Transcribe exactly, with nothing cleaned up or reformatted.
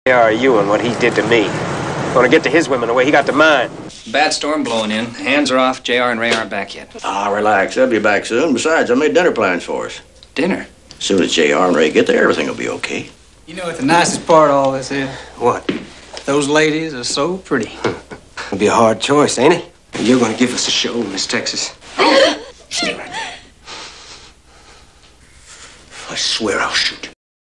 J R you and what he did to me. Gonna get to his women the way he got to mine. Bad storm blowing in. Hands are off. J R and Ray aren't back yet. Ah, relax. They'll be back soon. Besides, I made dinner plans for us. Dinner? As soon as J R and Ray get there, everything will be okay. You know what the nicest part of all this is? What? Those ladies are so pretty. It'll be a hard choice, ain't it? You're gonna give us a show, Miss Texas. Stay right there. I swear I'll shoot.